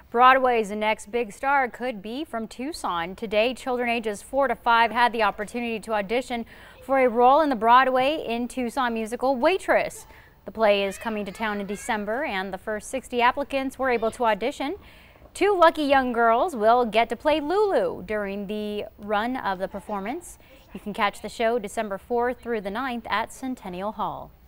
Broadway's next big star could be from Tucson. Today, children ages 4 to 5 had the opportunity to audition for a role in the Broadway in Tucson musical Waitress. The play is coming to town in December, and the first 60 applicants were able to audition. 2 lucky young girls will get to play Lulu during the run of the performance. You can catch the show December 4th through the 9th at Centennial Hall.